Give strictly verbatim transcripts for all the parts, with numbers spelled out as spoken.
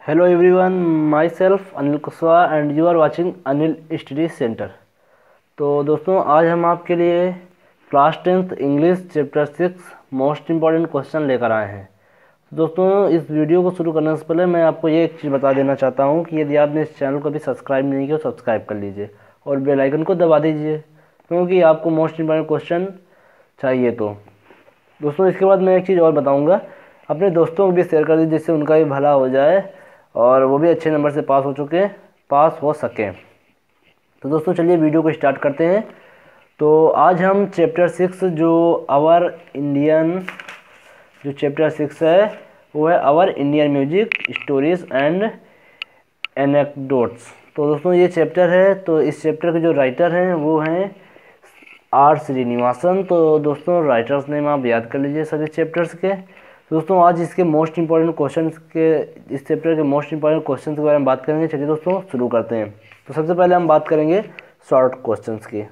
Hello everyone, myself Anil Kushwaha and you are watching Anil study centre. तो दोस्तों आज हम आपके लिए class tenth English chapter six most important question लेकर आए हैं। दोस्तों इस वीडियो को शुरू करने से पहले मैं आपको ये एक चीज़ बता देना चाहता हूँ कि यदि आपने इस चैनल को भी सब्सक्राइब नहीं किया तो सब्सक्राइब कर लीजिए और बेल आइकन को दबा दीजिए, क्योंकि आपको मोस्ट इम्पॉर्टेंट क्वेश्चन चाहिए। तो दोस्तों इसके बाद मैं एक चीज़ और बताऊँगा, अपने दोस्तों को भी शेयर कर दीजिए जिससे उनका भी भला हो जाए और वो भी अच्छे नंबर से पास हो चुके पास हो सकें। तो दोस्तों चलिए वीडियो को स्टार्ट करते हैं। तो आज हम चैप्टर सिक्स जो आवर इंडियन जो चैप्टर सिक्स है वो है our Indian music stories and anecdotes. तो दोस्तों ये चैप्टर है, तो इस चैप्टर के जो राइटर हैं वो हैं आर श्रीनिवासन। तो दोस्तों राइटर्स नेम आप याद कर लीजिए सभी चैप्टर्स के। दोस्तों आज इसके मोस्ट इंपॉर्टेंट क्वेश्चंस के इस चैप्टर के मोस्ट इंपॉर्टेंट क्वेश्चंस के बारे में बात करेंगे। चलिए दोस्तों शुरू करते हैं। तो सबसे पहले हम बात करेंगे शॉर्ट क्वेश्चंस की।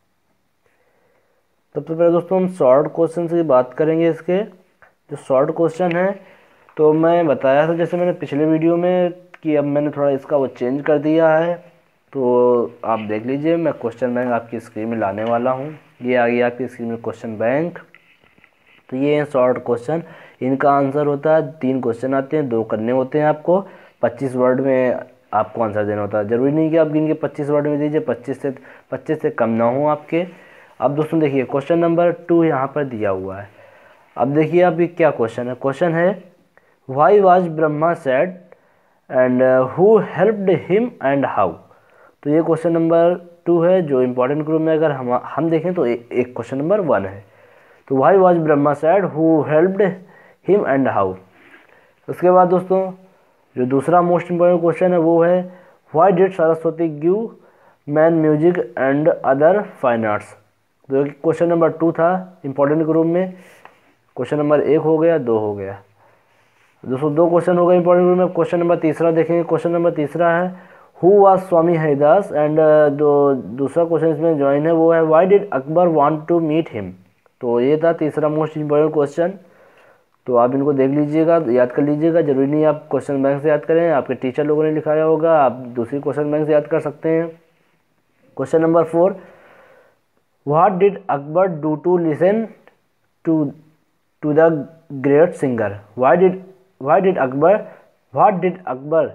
सबसे पहले दोस्तों हम शॉर्ट क्वेश्चंस की बात करेंगे। इसके जो शॉर्ट क्वेश्चन है, तो मैं बताया था जैसे मैंने पिछले वीडियो में कि अब मैंने थोड़ा इसका वो चेंज कर दिया है। तो आप देख लीजिए, मैं क्वेश्चन बैंक आपकी स्क्रीन में लाने वाला हूँ। ये आ गया आपकी स्क्रीन में क्वेश्चन बैंक। तो ये शॉर्ट क्वेश्चन, इनका आंसर होता है, तीन क्वेश्चन आते हैं, दो करने होते हैं आपको, पच्चीस वर्ड में आपको आंसर देना होता है। ज़रूरी नहीं कि आप गिन के पच्चीस वर्ड में दीजिए, पच्चीस से पच्चीस से कम ना हो आपके। अब दोस्तों देखिए क्वेश्चन नंबर टू यहाँ पर दिया हुआ है। अब देखिए आप ये क्या क्वेश्चन है। क्वेश्चन है why was Brahma sad and who helped him and how. तो ये क्वेश्चन नंबर टू है जो इम्पोर्टेंट ग्रुप में अगर हम हम देखें तो एक क्वेश्चन नंबर वन है। तो why was Brahma sad, who helped him and how. उसके बाद दोस्तों जो दूसरा मोस्ट इम्पोर्टेंट क्वेश्चन है वो है why did Saraswati give man music and other fine arts. जो कि क्वेश्चन नंबर टू था इम्पोर्टेंट ग्रुप में। क्वेश्चन नंबर एक हो गया, दो हो गया दोस्तों, दो क्वेश्चन हो गए इंपॉर्टेंट ग्रुप में। क्वेश्चन नंबर तीसरा देखेंगे। क्वेश्चन नंबर तीसरा है who was Swami Haridas and जो दूसरा क्वेश्चन इसमें ज्वाइन है वो है why did Akbar want to meet him. तो ये था तीसरा मोस्ट इम्पोर्टेंट क्वेश्चन। तो आप इनको देख लीजिएगा, याद कर लीजिएगा। जरूरी नहीं आप क्वेश्चन बैंक से याद करें, आपके टीचर लोगों ने लिखाया होगा, आप दूसरी क्वेश्चन बैंक से याद कर सकते हैं। Question number four what did Akbar do to listen to to the great singer. Why did why did Akbar what did Akbar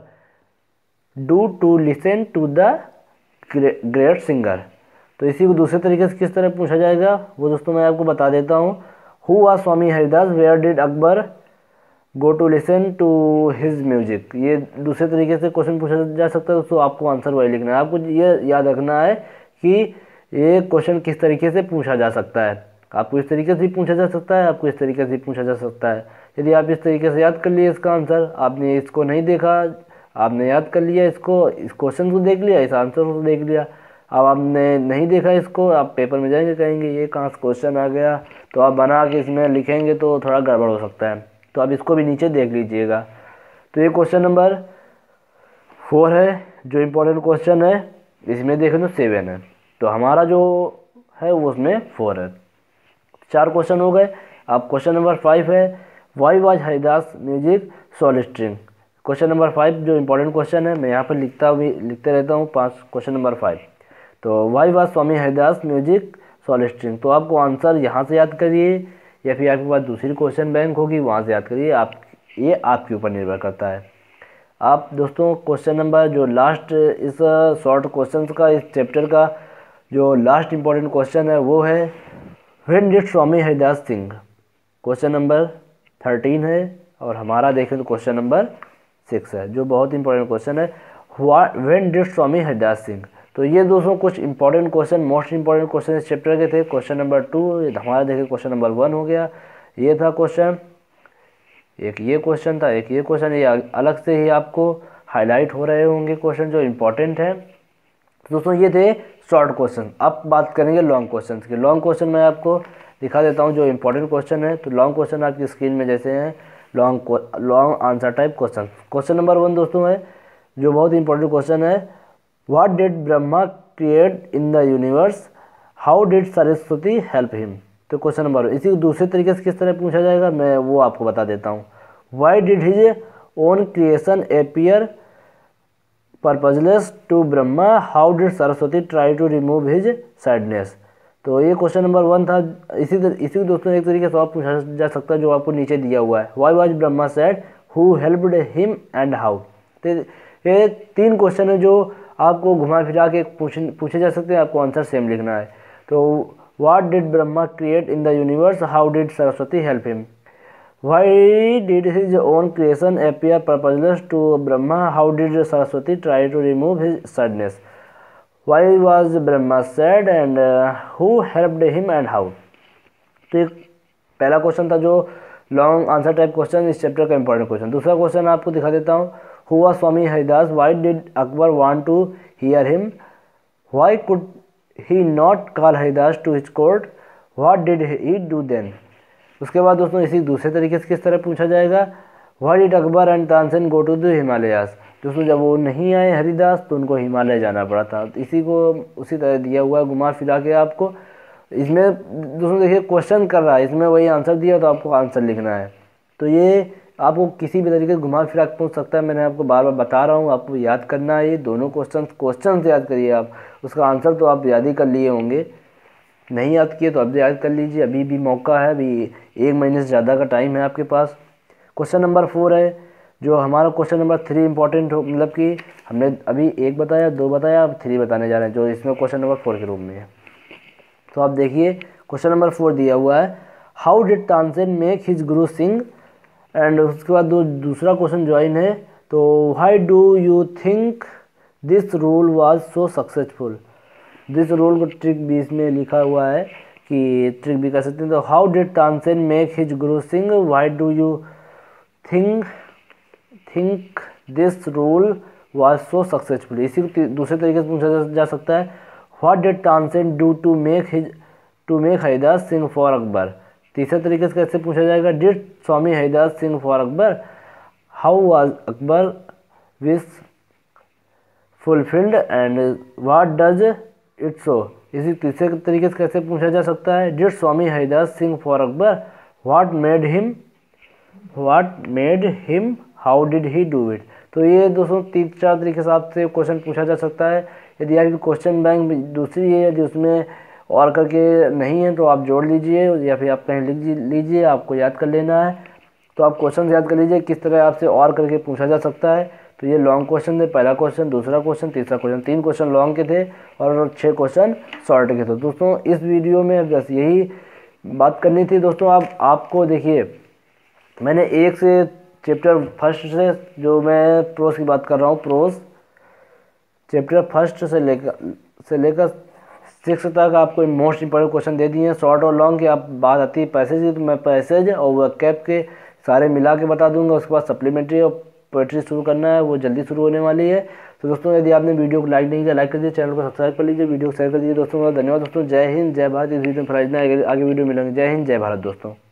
do to listen to the great singer. तो इसी को दूसरे तरीके से किस तरह पूछा जाएगा वो दोस्तों मैं आपको बता देता हूँ। Who was Swami Haridas, where did Akbar go to listen to his music. ये दूसरे तरीके से क्वेश्चन पूछा जा सकता है दोस्तों, आपको आंसर वही लिखना है। आपको ये याद रखना है कि ये क्वेश्चन किस तरीके से पूछा जा सकता है। आपको इस तरीके से भी पूछा जा सकता है, आपको इस तरीके से भी पूछा जा सकता है। यदि आप इस तरीके से याद कर लिए इसका आंसर, आपने इसको नहीं देखा, आपने याद कर लिया इसको, इस क्वेश्चन को देख लिया, इस आंसर को देख लिया, अब आपने नहीं देखा इसको, आप पेपर में जाएंगे कहेंगे ये कहाँ से क्वेश्चन आ गया, तो आप बना के इसमें लिखेंगे तो थोड़ा गड़बड़ हो सकता है। तो आप इसको भी नीचे देख लीजिएगा। तो ये क्वेश्चन नंबर फोर है जो इम्पोर्टेंट क्वेश्चन है, इसमें देखें तो सेवन है, तो हमारा जो है वो उसमें फोर है। चार क्वेश्चन हो गए। अब क्वेश्चन नंबर फाइव है why was Haridas music soul string. Question number five जो इम्पोर्टेंट क्वेश्चन है, मैं यहाँ पर लिखता भी लिखते रहता हूँ पाँच। क्वेश्चन नंबर फाइव, तो why was Swami Haridas music soul string. तो आपको आंसर यहाँ से याद करिए या फिर आपके पास दूसरी क्वेश्चन बैंक होगी वहाँ से याद करिए, आप ये आपके ऊपर निर्भर करता है। आप दोस्तों क्वेश्चन नंबर जो लास्ट इस शॉर्ट क्वेश्चन का इस चैप्टर का जो लास्ट इम्पोर्टेंट क्वेश्चन है वो है when did Swami Haridas sing. Question number thirteen है और हमारा देखें तो क्वेश्चन नंबर सिक्स है जो बहुत इंपॉर्टेंट क्वेश्चन है when did Swami Haridas sing. तो ये दोस्तों कुछ important question most important question इस चैप्टर के थे। क्वेश्चन नंबर टू हमारा देखिए क्वेश्चन नंबर वन हो गया, ये था क्वेश्चन, एक ये क्वेश्चन था, एक ये क्वेश्चन, ये अलग से ही आपको हाईलाइट हो रहे होंगे क्वेश्चन जो इम्पोर्टेंट है। दोस्तों ये थे शॉर्ट क्वेश्चन। अब बात करेंगे लॉन्ग क्वेश्चन की। लॉन्ग क्वेश्चन मैं आपको दिखा देता हूँ जो इम्पोर्टेंट क्वेश्चन है। तो लॉन्ग क्वेश्चन आपकी स्क्रीन में जैसे हैं long long answer type question. Question number one दोस्तों है जो बहुत इंपॉर्टेंट क्वेश्चन है what did Brahma create in the universe, how did Saraswati help him. तो क्वेश्चन नंबर इसी दूसरे तरीके से किस तरह पूछा जाएगा मैं वो आपको बता देता हूँ। Why did his own creation appear purposeless to Brahma? How did Saraswati try to remove his sadness? तो ये क्वेश्चन नंबर वन था। इसी इसी को दोस्तों एक तरीके से और पूछा जा सकता है जो आपको नीचे दिया हुआ है। Why was Brahma sad, who helped him and how. तो ये तीन क्वेश्चन है जो आपको घुमा फिरा के पूछे पूछे जा सकते हैं, आपको आंसर सेम लिखना है। तो what did Brahma create in the universe, how did Saraswati help him, why did his own creation appear purposeless to Brahma, how did Saraswati try to remove his sadness, why was Brahma sad and who helped him and how. तो एक पहला question था जो long answer type question, इस chapter का important question. दूसरा question आपको दिखा देता हूँ। Who was Swami Haridas, why did Akbar want to hear him, why could he not call Haridas to his court, what did he do then. उसके बाद दोस्तों इसी दूसरे तरीके से किस तरह पूछा जाएगा, why did Akbar and Tansen go to the Himalayas. दोस्तों जब वो नहीं आए हरिदास तो उनको हिमालय जाना पड़ा था। तो इसी को उसी तरह दिया हुआ है घुमा फिरा के आपको। इसमें दोस्तों देखिए क्वेश्चन कर रहा है, इसमें वही आंसर दिया तो आपको आंसर लिखना है। तो ये आपको किसी भी तरीके से घुमा फिरा के पूछ सकता है। मैंने आपको बार बार बता रहा हूँ, आपको याद करना है। ये दोनों क्वेश्चन क्वेश्चन से याद करिए आप, उसका आंसर तो आप याद ही कर लिए होंगे। नहीं याद किए तो अब याद कर लीजिए, अभी भी मौका है, अभी एक महीने से ज़्यादा का टाइम है आपके पास। क्वेश्चन नंबर फोर है जो हमारा क्वेश्चन नंबर थ्री इंपॉर्टेंट हो, मतलब कि हमने अभी एक बताया, दो बताया, अब थ्री बताने जा रहे हैं जो इसमें क्वेश्चन नंबर फोर के रूप में है। तो आप देखिए क्वेश्चन नंबर फोर दिया हुआ है, how did Tansen make his guru sing, and उसके बाद दो दूसरा क्वेश्चन ज्वाइन है। तो why do you think this rule was so successful. This rule को ट्रिक बी में लिखा हुआ है कि ट्रिक भी कर सकते हैं। तो how did Tansen make his guru sing, why do you think think this rule was so successful. इसी को दूसरे तरीके से पूछा जा, जा सकता है, what did Tansen do to make his to make Haridas sing for Akbar. तीसरे तरीके से कैसे पूछा जाएगा, did Swami Haridas sing for Akbar, how was Akbar wish fulfilled and what does it so. इसी तीसरे तरीके से कैसे पूछा जा सकता है, did Swami Haridas sing for Akbar, what made him what made him how did he do it. तो ये दोस्तों तीन चार तरीके से आपसे क्वेश्चन पूछा जा सकता है। यदि आपकी क्वेश्चन बैंक दूसरी है, यदि उसमें और करके नहीं है तो आप जोड़ लीजिए या फिर आप कहीं लिख लीजिए, आपको याद कर लेना है। तो आप क्वेश्चन याद कर लीजिए किस तरह आपसे और करके पूछा जा सकता है। तो ये लॉन्ग क्वेश्चन थे, पहला क्वेश्चन, दूसरा क्वेश्चन, तीसरा क्वेश्चन। तीन क्वेश्चन लॉन्ग के थे और छः क्वेश्चन शॉर्ट के थे। दोस्तों इस वीडियो में बस यही बात करनी थी। दोस्तों आप आपको देखिए मैंने एक से चैप्टर फर्स्ट से, जो मैं प्रोस की बात कर रहा हूँ, प्रोस चैप्टर फर्स्ट से लेकर से लेकर सिक्स तक आपको मोस्ट इंपॉर्टेंट क्वेश्चन दे दिए हैं, शॉर्ट और लॉन्ग की। आप बात आती है पैसेज की तो मैं पैसेज और वर्क कैप के सारे मिला के बता दूंगा। उसके बाद सप्लीमेंट्री और पोएट्री शुरू करना है, वो जल्दी शुरू होने वाली है। तो दोस्तों यदि आपने वीडियो को लाइक नहीं किया, लाइक कर दीजिए, चैनल को सब्सक्राइब कर लीजिए, वीडियो को शेयर कर दीजिए। दोस्तों धन्यवाद दोस्तों, जय हिंद जय भारत। इस वीडियो में आगे आगे वीडियो मिलेंगे। जय हिंद जय भारत दोस्तों।